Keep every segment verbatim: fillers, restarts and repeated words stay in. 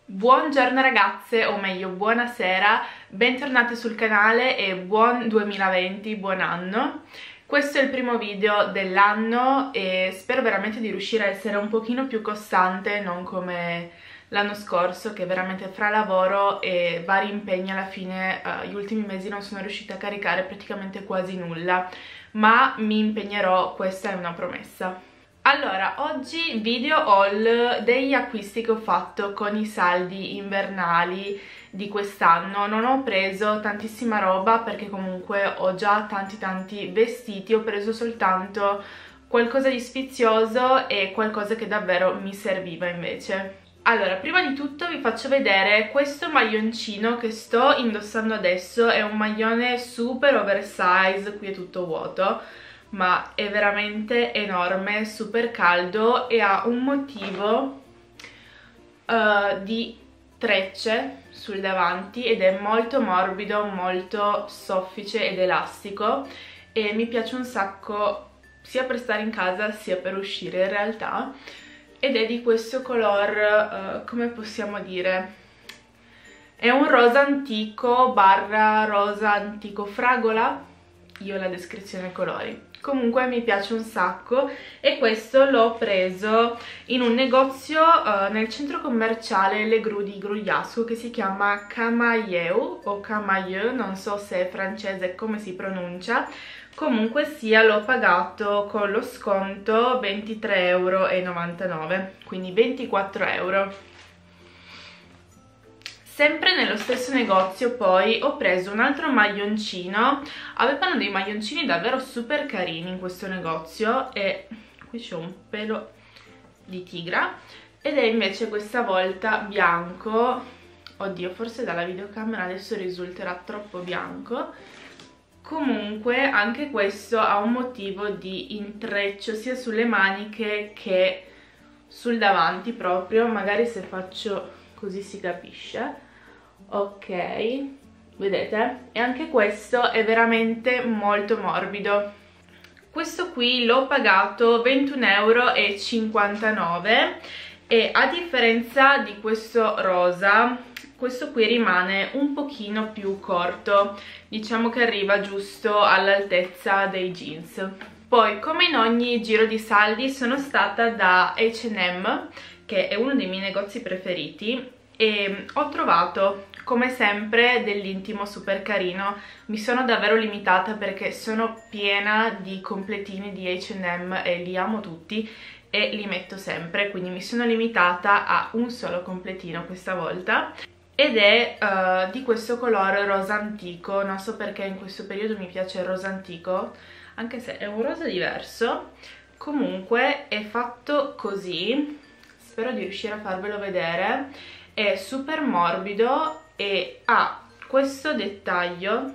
Buongiorno ragazze, o meglio buonasera, bentornate sul canale e buon duemilaventi, buon anno. Questo è il primo video dell'anno e spero veramente di riuscire a essere un pochino più costante, non come l'anno scorso che veramente fra lavoro e vari impegni alla fine uh, gli ultimi mesi non sono riuscita a caricare praticamente quasi nulla, ma mi impegnerò, questa è una promessa. Allora, oggi video haul degli acquisti che ho fatto con i saldi invernali di quest'anno. Non ho preso tantissima roba perché comunque ho già tanti tanti vestiti, ho preso soltanto qualcosa di sfizioso e qualcosa che davvero mi serviva invece. Allora, prima di tutto vi faccio vedere questo maglioncino che sto indossando adesso, è un maglione super oversize, qui è tutto vuoto, ma è veramente enorme, super caldo e ha un motivo uh, di trecce sul davanti ed è molto morbido, molto soffice ed elastico e mi piace un sacco sia per stare in casa sia per uscire in realtà, ed è di questo color, uh, come possiamo dire, è un rosa antico barra rosa antico fragola, io ho la descrizione colori. Comunque mi piace un sacco e questo l'ho preso in un negozio uh, nel centro commerciale Le Gru di Grugliasco che si chiama Camailleux o Camailleux, non so se è francese come si pronuncia. Comunque sia, l'ho pagato con lo sconto ventitré e novantanove euro, quindi ventiquattro euro. Sempre nello stesso negozio poi ho preso un altro maglioncino, avevano dei maglioncini davvero super carini in questo negozio e qui c'è un pelo di tigra ed è invece questa volta bianco, oddio forse dalla videocamera adesso risulterà troppo bianco, comunque anche questo ha un motivo di intreccio sia sulle maniche che sul davanti proprio, magari se faccio così si capisce. Ok, vedete? E anche questo è veramente molto morbido. Questo qui l'ho pagato ventuno e cinquantanove euro e a differenza di questo rosa, questo qui rimane un pochino più corto, diciamo che arriva giusto all'altezza dei jeans. Poi, come in ogni giro di saldi, sono stata da H and M, che è uno dei miei negozi preferiti, e ho trovato come sempre dell'intimo super carino. Mi sono davvero limitata perché sono piena di completini di H and M e li amo tutti e li metto sempre, quindi mi sono limitata a un solo completino questa volta ed è uh, di questo colore rosa antico. Non so perché in questo periodo mi piace il rosa antico, anche se è un rosa diverso. Comunque è fatto così, spero di riuscire a farvelo vedere, è super morbido e ha questo dettaglio.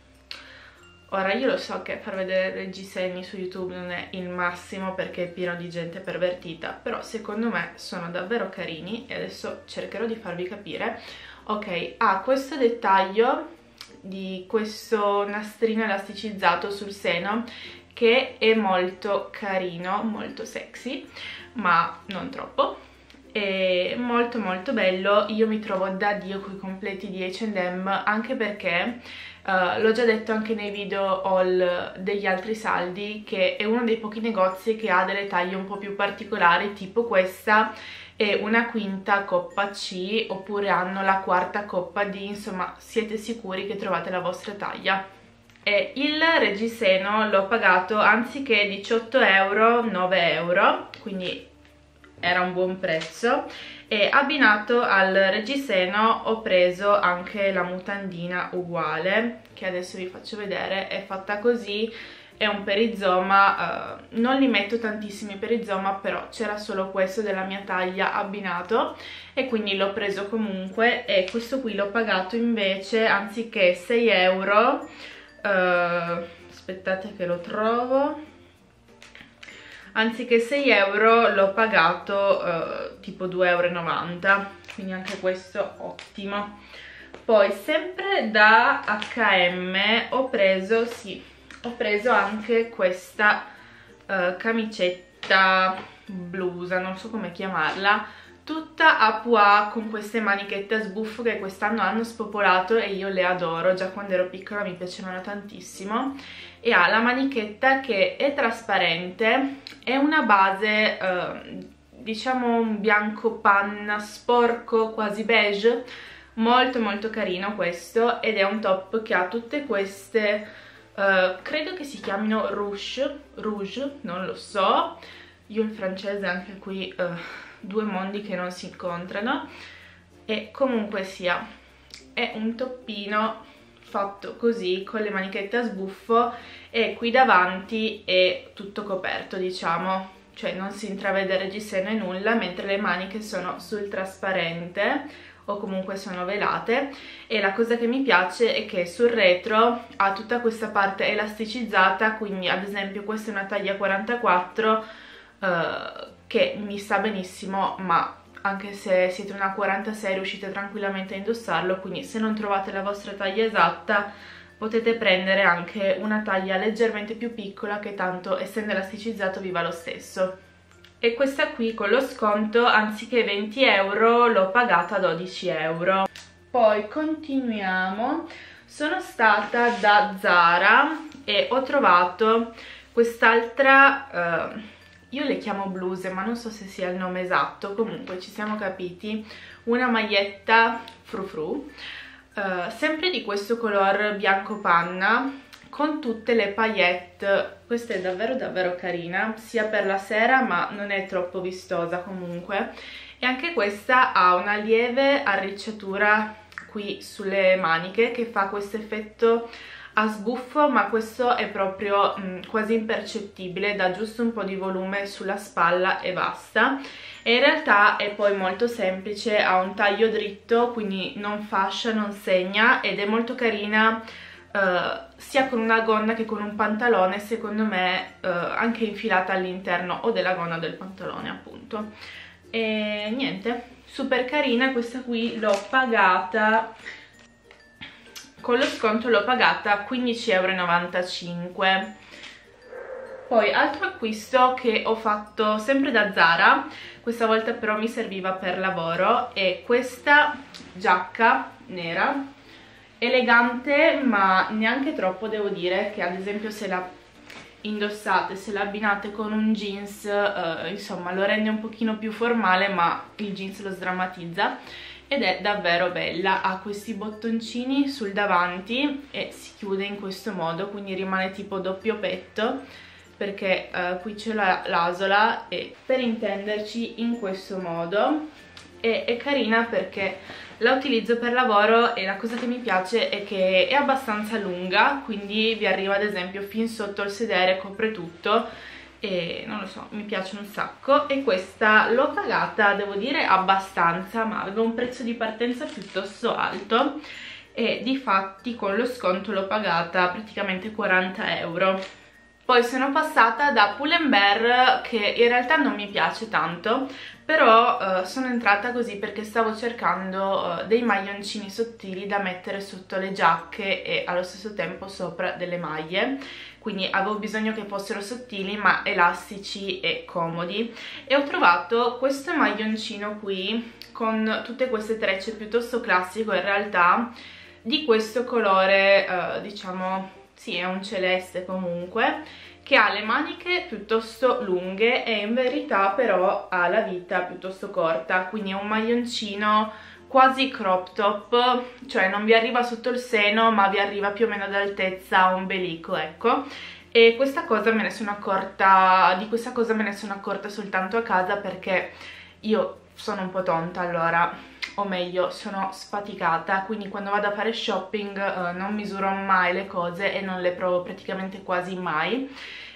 Ora io lo so che far vedere reggiseni su YouTube non è il massimo perché è pieno di gente pervertita, però secondo me sono davvero carini e adesso cercherò di farvi capire. Ok, ha questo dettaglio di questo nastrino elasticizzato sul seno che è molto carino, molto sexy, ma non troppo. È molto molto bello, io mi trovo da Dio con i completi di H and M, anche perché uh, l'ho già detto anche nei video haul degli altri saldi che è uno dei pochi negozi che ha delle taglie un po' più particolari, tipo questa è una quinta coppa C oppure hanno la quarta coppa D, insomma siete sicuri che trovate la vostra taglia. E il reggiseno l'ho pagato anziché diciotto euro, nove euro, quindi era un buon prezzo, e abbinato al reggiseno ho preso anche la mutandina uguale che adesso vi faccio vedere. È fatta così, è un perizoma, uh, non li metto tantissimi perizoma, però c'era solo questo della mia taglia abbinato e quindi l'ho preso comunque, e questo qui l'ho pagato invece anziché sei euro, uh, aspettate che lo trovo, anziché sei euro l'ho pagato uh, tipo due e novanta euro, quindi anche questo ottimo. Poi sempre da H and M ho preso, sì, ho preso anche questa uh, camicetta blusa, non so come chiamarla, tutta a pois con queste manichette a sbuffo che quest'anno hanno spopolato e io le adoro. Già quando ero piccola mi piacevano tantissimo. E ha la manichetta che è trasparente, è una base eh, diciamo un bianco panna sporco, quasi beige, molto molto carino questo, ed è un top che ha tutte queste uh, credo che si chiamino rouge, rouge, non lo so, io il francese anche qui uh, due mondi che non si incontrano. E comunque sia, è un toppino fatto così con le manichette a sbuffo e qui davanti è tutto coperto, diciamo, cioè non si intravede reggiseno e nulla, mentre le maniche sono sul trasparente o comunque sono velate. E la cosa che mi piace è che sul retro ha tutta questa parte elasticizzata, quindi ad esempio questa è una taglia quarantaquattro eh, che mi sta benissimo, ma anche se siete una quarantasei riuscite tranquillamente a indossarlo, quindi se non trovate la vostra taglia esatta potete prendere anche una taglia leggermente più piccola, che tanto essendo elasticizzato vi va lo stesso. E questa qui con lo sconto anziché venti euro l'ho pagata dodici euro. Poi continuiamo, sono stata da Zara e ho trovato quest'altra, uh, io le chiamo bluse ma non so se sia il nome esatto, comunque ci siamo capiti, una maglietta frufru, uh, sempre di questo color bianco panna, con tutte le paillette. Questa è davvero davvero carina, sia per la sera ma non è troppo vistosa comunque. E anche questa ha una lieve arricciatura qui sulle maniche che fa questo effetto a sbuffo, ma questo è proprio mh, quasi impercettibile, dà giusto un po' di volume sulla spalla e basta. E in realtà è poi molto semplice, ha un taglio dritto, quindi non fascia, non segna, ed è molto carina Uh, sia con una gonna che con un pantalone, secondo me uh, anche infilata all'interno o della gonna o del pantalone appunto. E niente, super carina. Questa qui l'ho pagata con lo sconto, l'ho pagata quindici e novantacinque euro. Poi altro acquisto che ho fatto sempre da Zara, questa volta però mi serviva per lavoro, è questa giacca nera elegante ma neanche troppo, devo dire, che ad esempio se la indossate, se la abbinate con un jeans eh, insomma lo rende un pochino più formale, ma il jeans lo sdrammatizza, ed è davvero bella. Ha questi bottoncini sul davanti e si chiude in questo modo, quindi rimane tipo doppio petto, perché eh, qui c'è l'asola, e per intenderci in questo modo. E è carina perché la utilizzo per lavoro, e la cosa che mi piace è che è abbastanza lunga, quindi vi arriva ad esempio fin sotto il sedere, copre tutto e non lo so, mi piace un sacco. E questa l'ho pagata, devo dire, abbastanza, ma aveva un prezzo di partenza piuttosto alto e difatti con lo sconto l'ho pagata praticamente quaranta euro. Poi sono passata da Pull and Bear, che in realtà non mi piace tanto, però uh, sono entrata così perché stavo cercando uh, dei maglioncini sottili da mettere sotto le giacche e allo stesso tempo sopra delle maglie, quindi avevo bisogno che fossero sottili ma elastici e comodi. E ho trovato questo maglioncino qui con tutte queste trecce, piuttosto classico in realtà, di questo colore uh, diciamo, sì, è un celeste comunque, che ha le maniche piuttosto lunghe e in verità però ha la vita piuttosto corta, quindi è un maglioncino quasi crop top, cioè non vi arriva sotto il seno ma vi arriva più o meno ad altezza ombelico, ecco. E questa cosa me ne sono accorta, di questa cosa me ne sono accorta soltanto a casa, perché io sono un po' tonta, allora, o meglio sono sfaticata, quindi quando vado a fare shopping eh, non misuro mai le cose e non le provo praticamente quasi mai,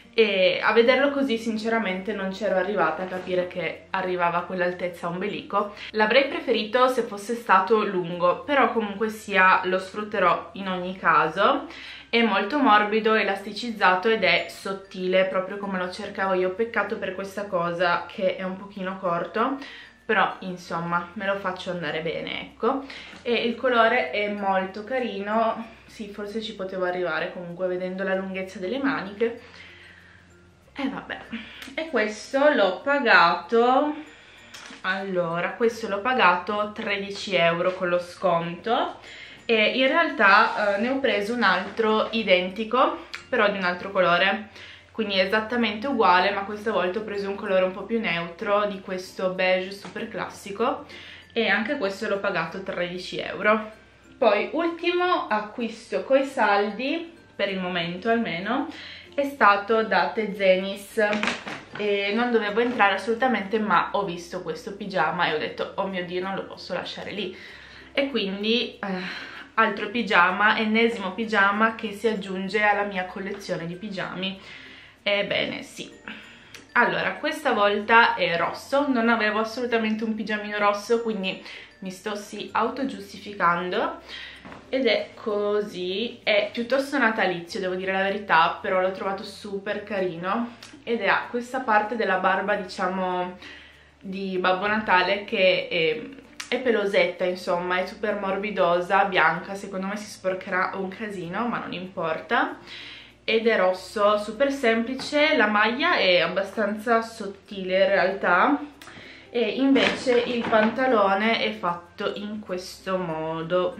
e a vederlo così sinceramente non c'ero arrivata a capire che arrivava a quell'altezza ombelico. L'avrei preferito se fosse stato lungo, però comunque sia lo sfrutterò in ogni caso. È molto morbido, elasticizzato ed è sottile, proprio come lo cercavo io. Peccato per questa cosa che è un pochino corto, però insomma me lo faccio andare bene, ecco. E il colore è molto carino, sì, forse ci potevo arrivare comunque vedendo la lunghezza delle maniche. E vabbè, e questo l'ho pagato allora questo l'ho pagato tredici euro con lo sconto e in realtà eh, ne ho preso un altro identico, però di un altro colore, quindi esattamente uguale, ma questa volta ho preso un colore un po' più neutro, di questo beige super classico, e anche questo l'ho pagato tredici euro. Poi ultimo acquisto coi saldi, per il momento almeno, è stato da Tezenis e non dovevo entrare assolutamente, ma ho visto questo pigiama e ho detto oh mio Dio, non lo posso lasciare lì, e quindi eh, altro pigiama, ennesimo pigiama che si aggiunge alla mia collezione di pigiami. Ebbene sì, allora questa volta è rosso, non avevo assolutamente un pigiamino rosso, quindi mi sto sì autogiustificando, ed è così, è piuttosto natalizio devo dire la verità, però l'ho trovato super carino ed ha questa parte della barba diciamo di Babbo Natale che è, è pelosetta, insomma è super morbidosa, bianca, secondo me si sporcherà un casino ma non importa, ed è rosso, super semplice, la maglia è abbastanza sottile in realtà, e invece il pantalone è fatto in questo modo,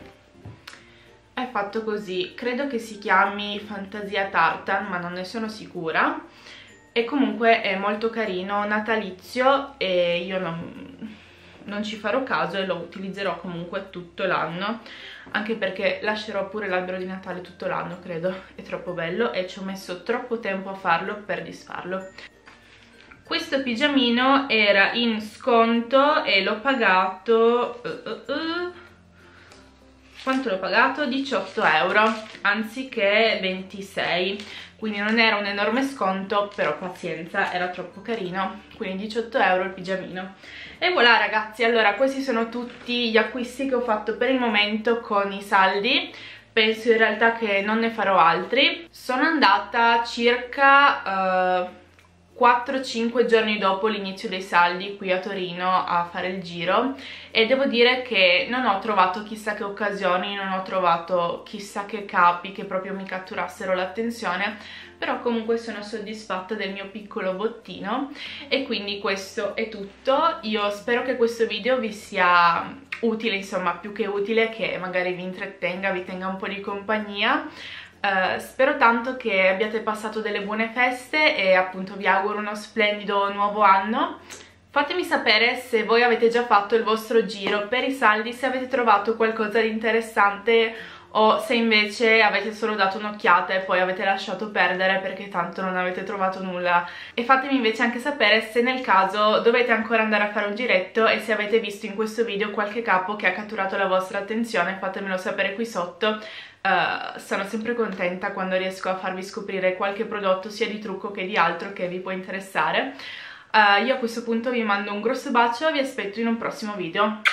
è fatto così, credo che si chiami Fantasia Tartan ma non ne sono sicura, e comunque è molto carino, natalizio, e io non, non ci farò caso e lo utilizzerò comunque tutto l'anno, anche perché lascerò pure l'albero di Natale tutto l'anno, credo, è troppo bello e ci ho messo troppo tempo a farlo per disfarlo. Questo pigiamino era in sconto e l'ho pagato, uh, uh, uh, quanto l'ho pagato? diciotto euro anziché ventisei, quindi non era un enorme sconto, però pazienza, era troppo carino, quindi diciotto euro il pigiamino. E voilà ragazzi, allora questi sono tutti gli acquisti che ho fatto per il momento con i saldi. Penso in realtà che non ne farò altri. Sono andata circa uh, quattro cinque giorni dopo l'inizio dei saldi qui a Torino a fare il giro, e devo dire che non ho trovato chissà che occasioni, non ho trovato chissà che capi che proprio mi catturassero l'attenzione, però comunque sono soddisfatta del mio piccolo bottino e quindi questo è tutto. Io spero che questo video vi sia utile, insomma più che utile, che magari vi intrattenga, vi tenga un po' di compagnia. Uh, spero tanto che abbiate passato delle buone feste e appunto vi auguro uno splendido nuovo anno. Fatemi sapere se voi avete già fatto il vostro giro per i saldi, se avete trovato qualcosa di interessante o se invece avete solo dato un'occhiata e poi avete lasciato perdere perché tanto non avete trovato nulla. E fatemi invece anche sapere se nel caso dovete ancora andare a fare un giretto e se avete visto in questo video qualche capo che ha catturato la vostra attenzione, fatemelo sapere qui sotto. Uh, sono sempre contenta quando riesco a farvi scoprire qualche prodotto sia di trucco che di altro che vi può interessare. Uh, io a questo punto vi mando un grosso bacio e vi aspetto in un prossimo video.